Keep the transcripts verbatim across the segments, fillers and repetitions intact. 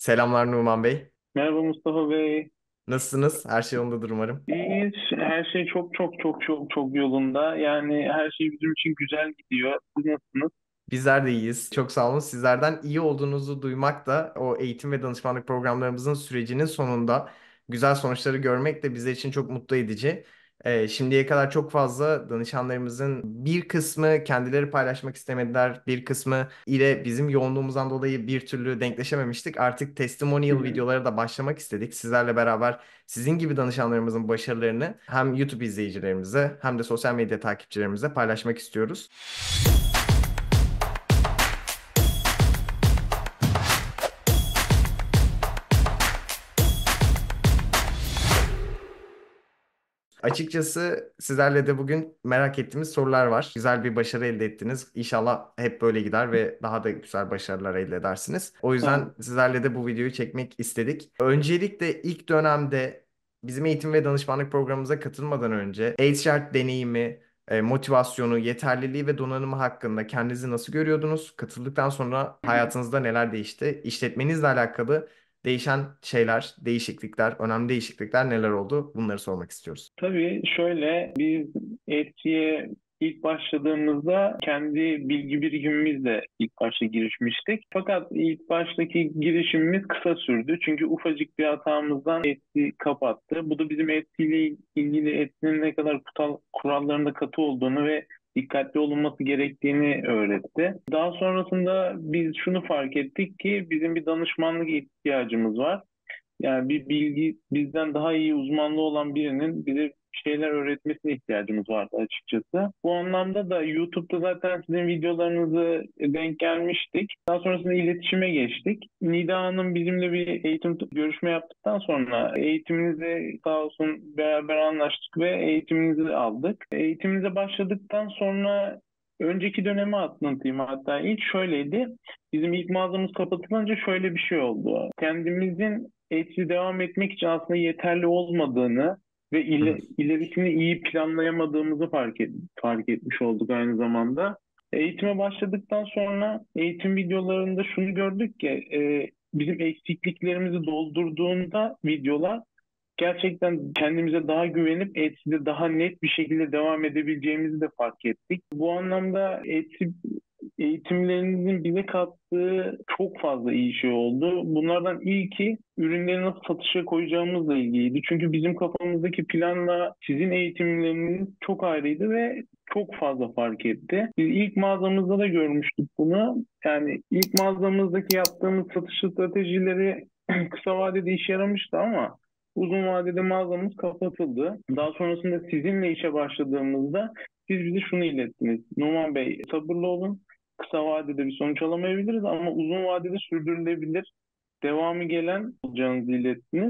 Selamlar Numan Bey. Merhaba Mustafa Bey. Nasılsınız? Her şey yolundadır umarım. İyiyiz. Her şey çok çok çok çok çok yolunda. Yani her şey bizim için güzel gidiyor. Siz nasılsınız? Bizler de iyiyiz. Çok sağ olun. Sizlerden iyi olduğunuzu duymak da o eğitim ve danışmanlık programlarımızın sürecinin sonunda güzel sonuçları görmek de bizler için çok mutlu edici. Ee, şimdiye kadar çok fazla danışanlarımızın bir kısmı kendileri paylaşmak istemediler. Bir kısmı ile bizim yoğunluğumuzdan dolayı bir türlü denkleşememiştik. Artık Hı testimonial hı. videolara da başlamak istedik. Sizlerle beraber sizin gibi danışanlarımızın başarılarını hem YouTube izleyicilerimize hem de sosyal medya takipçilerimize paylaşmak istiyoruz. Açıkçası sizlerle de bugün merak ettiğimiz sorular var. Güzel bir başarı elde ettiniz. İnşallah hep böyle gider ve daha da güzel başarılar elde edersiniz. O Sağ yüzden olun. sizlerle de bu videoyu çekmek istedik. Öncelikle ilk dönemde bizim eğitim ve danışmanlık programımıza katılmadan önce H R deneyimi, e, motivasyonu, yeterliliği ve donanımı hakkında kendinizi nasıl görüyordunuz? Katıldıktan sonra Hı hı. hayatınızda neler değişti? İşletmenizle alakalı değişen şeyler, değişiklikler, önemli değişiklikler neler oldu? Bunları sormak istiyoruz. Tabii şöyle biz Etsy'ye ilk başladığımızda kendi bilgi birikimimizle ilk başta girişmiştik. Fakat ilk baştaki girişimimiz kısa sürdü. Çünkü ufacık bir hatamızdan Etsy kapattı. Bu da bizim Etsy ile ilgili Etsy'nin ne kadar kutal, kurallarında katı olduğunu ve dikkatli olunması gerektiğini öğretti. Daha sonrasında biz şunu fark ettik ki bizim bir danışmanlık ihtiyacımız var. Yani bir bilgi bizden daha iyi uzmanlığı olan birinin bize şeyler öğretmesine ihtiyacımız vardı açıkçası. Bu anlamda da YouTube'da zaten sizin videolarınızı denk gelmiştik. Daha sonrasında iletişime geçtik. Nida Hanım bizimle bir eğitim görüşme yaptıktan sonra eğitiminizi sağ olsun beraber anlaştık ve eğitiminizi aldık. Eğitiminize başladıktan sonra önceki dönemi atlatayım, hatta ilk şöyleydi. Bizim ilk mağazamız kapatılınca şöyle bir şey oldu. Kendimizin eğitimi devam etmek için aslında yeterli olmadığını ve ile, ilerisini iyi planlayamadığımızı fark, et, fark etmiş olduk aynı zamanda. Eğitime başladıktan sonra eğitim videolarında şunu gördük ki e, bizim eksikliklerimizi doldurduğunda videolar gerçekten kendimize daha güvenip Etsy'de daha net bir şekilde devam edebileceğimizi de fark ettik. Bu anlamda Etsy eğitimlerinizin bize kattığı çok fazla iyi şey oldu. Bunlardan ilki ürünleri nasıl satışa koyacağımızla ilgiliydi. Çünkü bizim kafamızdaki planla sizin eğitimleriniz çok ayrıydı ve çok fazla fark etti. Biz ilk mağazamızda da görmüştük bunu. Yani ilk mağazamızdaki yaptığımız satış stratejileri kısa vadede işe yaramıştı ama uzun vadede mağazamız kapatıldı. Daha sonrasında sizinle işe başladığımızda siz bize şunu ilettiniz. Numan Bey, sabırlı olun. Kısa vadede bir sonuç alamayabiliriz ama uzun vadede sürdürülebilir, devamı gelen olacağınızı ilettiniz.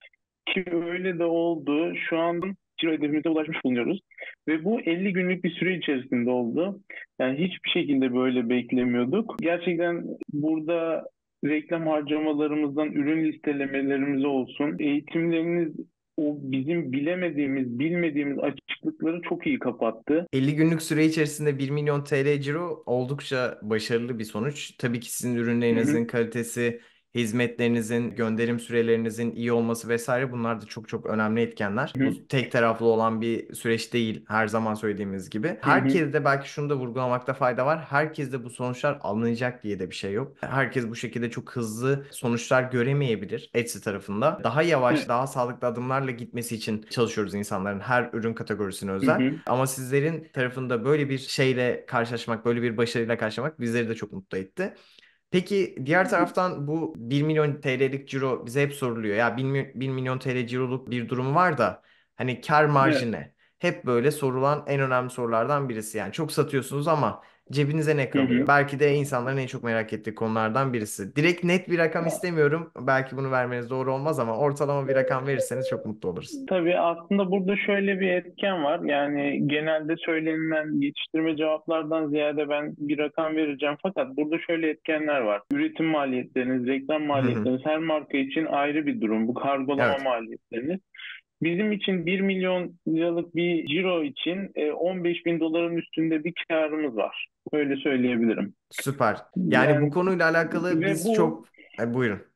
Ki öyle de oldu. Şu an ciro hedefimize ulaşmış bulunuyoruz. Ve bu elli günlük bir süre içerisinde oldu. Yani hiçbir şekilde böyle beklemiyorduk. Gerçekten burada reklam harcamalarımızdan ürün listelemelerimiz olsun, eğitimleriniz o bizim bilemediğimiz, bilmediğimiz açıklıkları çok iyi kapattı. elli günlük süre içerisinde bir milyon T L ciro oldukça başarılı bir sonuç. Tabii ki sizin Hı hı, ürünlerinizin kalitesi, hizmetlerinizin, gönderim sürelerinizin iyi olması vesaire bunlar da çok çok önemli etkenler. hı Bu tek taraflı olan bir süreç değil her zaman söylediğimiz gibi. hı, hı Herkes de belki şunu da vurgulamakta fayda var. Herkes de bu sonuçlar alınacak diye de bir şey yok. Herkes bu şekilde çok hızlı sonuçlar göremeyebilir Etsy tarafında. Daha yavaş, hı, daha sağlıklı adımlarla gitmesi için çalışıyoruz insanların her ürün kategorisine hı özel. hı. Ama sizlerin tarafında böyle bir şeyle karşılaşmak, böyle bir başarıyla karşılaşmak bizleri de çok mutlu etti. Peki diğer taraftan bu bir milyon T L'lik ciro bize hep soruluyor. Ya bir, mi- bir milyon T L ciroluk bir durumu var da hani kar marjı Evet. ne? Hep böyle sorulan en önemli sorulardan birisi. Yani çok satıyorsunuz ama cebinize ne Hı kalıyor? hı. Belki de insanların en çok merak ettiği konulardan birisi. Direkt net bir rakam istemiyorum. Belki bunu vermeniz doğru olmaz ama ortalama bir rakam verirseniz çok mutlu oluruz. Tabii aslında burada şöyle bir etken var. Yani genelde söylenilen yetiştirme cevaplardan ziyade ben bir rakam vereceğim. Fakat burada şöyle etkenler var. Üretim maliyetleriniz, reklam Hı hı. maliyetleriniz her marka için ayrı bir durum. Bu kargolama Evet, maliyetleriniz. Bizim için bir milyon liralık bir ciro için e, on beş bin doların üstünde bir karımız var. Öyle söyleyebilirim. süper. Yani bu Yani konuyla alakalı ve biz bu çok... E, buyurun.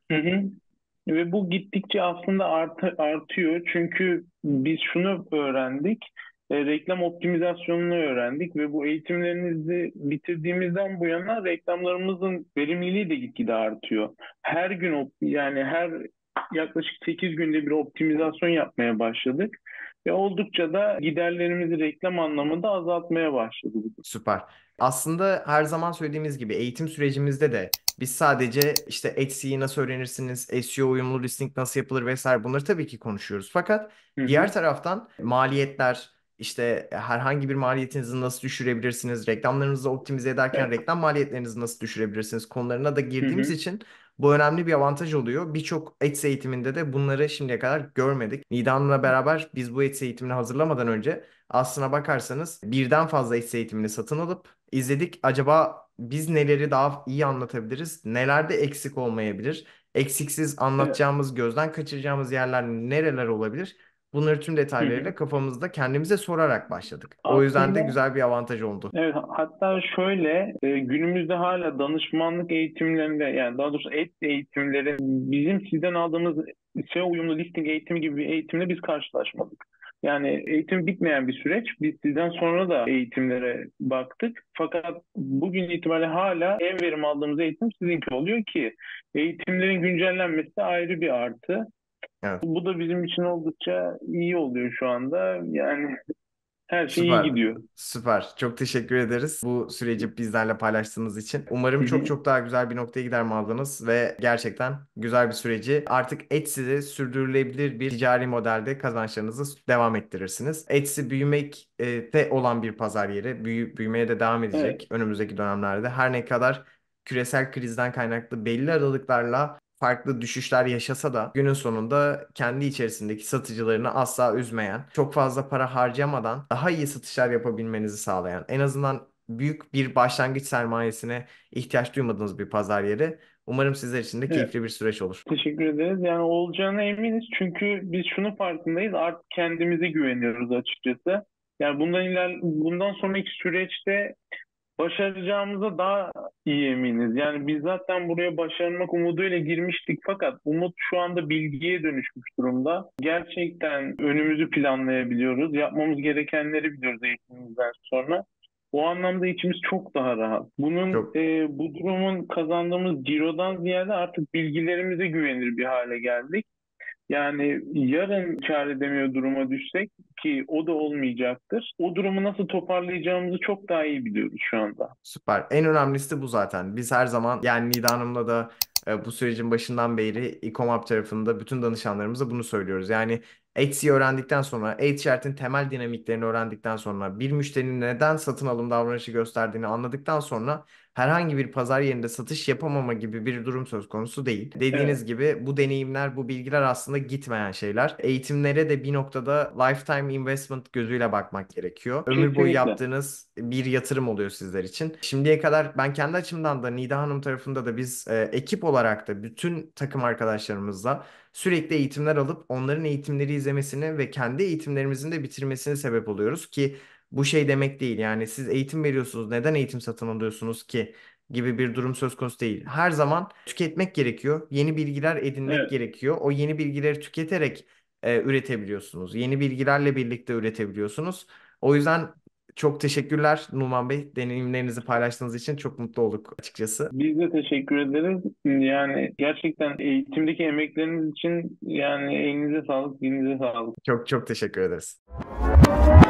Hı hı. Ve bu gittikçe aslında artı, artıyor. Çünkü biz şunu öğrendik. E, reklam optimizasyonunu öğrendik ve bu eğitimlerimizi bitirdiğimizden bu yana reklamlarımızın verimliliği de gitgide artıyor. Her gün op- yani her yaklaşık sekiz günde bir optimizasyon yapmaya başladık ve oldukça da giderlerimizi reklam anlamında azaltmaya başladık. Süper. Aslında her zaman söylediğimiz gibi eğitim sürecimizde de biz sadece işte H C'yi nasıl öğrenirsiniz, S E O uyumlu listing nasıl yapılır vesaire bunları tabii ki konuşuyoruz. Fakat Hı hı. diğer taraftan maliyetler, işte herhangi bir maliyetinizi nasıl düşürebilirsiniz, reklamlarınızı optimize ederken Evet. reklam maliyetlerinizi nasıl düşürebilirsiniz konularına da Hı girdiğimiz hı. için bu önemli bir avantaj oluyor. Birçok H C eğitiminde de bunları şimdiye kadar görmedik. Nida Hanım'la beraber biz bu H C eğitimini hazırlamadan önce aslına bakarsanız birden fazla hisse eğitimini satın alıp izledik. Acaba biz neleri daha iyi anlatabiliriz? Nelerde eksik olmayabilir? Eksiksiz Evet. anlatacağımız, gözden kaçıracağımız yerler nereler olabilir? Bunları tüm Hı hı. detaylarıyla kafamızda kendimize sorarak başladık. O yüzden de Aslında güzel bir avantaj oldu. evet, hatta şöyle e, günümüzde hala danışmanlık eğitimlerinde, yani daha doğrusu et eğitimleri, bizim sizden aldığımız S E O uyumlu listing eğitimi gibi bir eğitimle biz karşılaşmadık. Yani eğitim bitmeyen bir süreç. Biz sizden sonra da eğitimlere baktık. Fakat bugün itibariyle hala en verim aldığımız eğitim sizinki oluyor ki eğitimlerin güncellenmesi de ayrı bir artı. Evet. Bu da bizim için oldukça iyi oluyor şu anda. Yani her şey iyi Süper, gidiyor. süper. Çok teşekkür ederiz bu süreci bizlerle paylaştığınız için. Umarım Hı çok hı. çok daha güzel bir noktaya gider mağazanız ve gerçekten güzel bir süreci artık Etsy'de sürdürülebilir bir ticari modelde kazançlarınızı devam ettirirsiniz. Etsy büyümekte olan bir pazar yeri, büyü, büyümeye de devam Evet. edecek önümüzdeki dönemlerde. Her ne kadar küresel krizden kaynaklı belli aralıklarla farklı düşüşler yaşasa da günün sonunda kendi içerisindeki satıcılarını asla üzmeyen, çok fazla para harcamadan daha iyi satışlar yapabilmenizi sağlayan, en azından büyük bir başlangıç sermayesine ihtiyaç duymadığınız bir pazar yeri. Umarım sizler için de Evet. keyifli bir süreç olur. Teşekkür ederiz. Yani olacağına eminiz. Çünkü biz şunu farkındayız. Artık kendimize güveniyoruz açıkçası. Yani bundan iler bundan sonraki süreçte başaracağımıza daha iyi eminiz. Yani biz zaten buraya başarmak umuduyla girmiştik fakat umut şu anda bilgiye dönüşmüş durumda. Gerçekten önümüzü planlayabiliyoruz. Yapmamız gerekenleri biliyoruz eğitimimizden sonra. O anlamda içimiz çok daha rahat. Bunun Çok e, bu durumun kazandığımız cirodan ziyade artık bilgilerimize güvenir bir hale geldik. Yani yarın kâr edemiyor duruma düşsek, ki o da olmayacaktır, o durumu nasıl toparlayacağımızı çok daha iyi biliyoruz şu anda. süper. En önemlisi de bu zaten. Biz her zaman yani Nida Hanım'la da e, bu sürecin başından beri e-commerce tarafında bütün danışanlarımıza bunu söylüyoruz. Yani Etsy'yi öğrendikten sonra, e-ticaretin temel dinamiklerini öğrendikten sonra, bir müşterinin neden satın alım davranışı gösterdiğini anladıktan sonra herhangi bir pazar yerinde satış yapamama gibi bir durum söz konusu değil. Evet, Dediğiniz gibi bu deneyimler, bu bilgiler aslında gitmeyen şeyler. Eğitimlere de bir noktada lifetime investment gözüyle bakmak gerekiyor. Ömür boyu kesinlikle. yaptığınız bir yatırım oluyor sizler için. Şimdiye kadar ben kendi açımdan da Nida Hanım tarafında da biz e, ekip olarak da bütün takım arkadaşlarımızla sürekli eğitimler alıp onların eğitimleri izlemesini ve kendi eğitimlerimizin de bitirmesine sebep oluyoruz ki bu şey demek değil. Yani siz eğitim veriyorsunuz, neden eğitim satın alıyorsunuz ki gibi bir durum söz konusu değil. Her zaman tüketmek gerekiyor. Yeni bilgiler edinmek Evet. gerekiyor. O yeni bilgileri tüketerek e, üretebiliyorsunuz. Yeni bilgilerle birlikte üretebiliyorsunuz. O yüzden çok teşekkürler Numan Bey. Deneyimlerinizi paylaştığınız için çok mutlu olduk açıkçası. Biz de teşekkür ederiz. Yani gerçekten eğitimdeki emekleriniz için yani elinize sağlık, dilinize sağlık. Çok çok teşekkür ederiz.